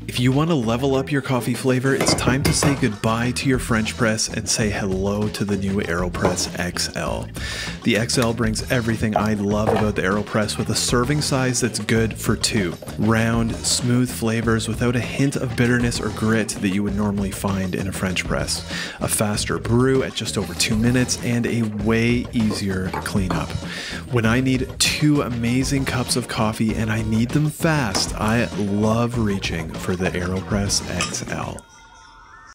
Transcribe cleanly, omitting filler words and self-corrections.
If you want to level up your coffee flavor, it's time to say goodbye to your French press and say hello to the new AeroPress XL. The XL brings everything I love about the AeroPress with a serving size that's good for two. Round, smooth flavors without a hint of bitterness or grit that you would normally find in a French press. A faster brew at just over 2 minutes and a way easier cleanup. When I need 2 amazing cups of coffee and I need them fast, I love reaching for the AeroPress XL.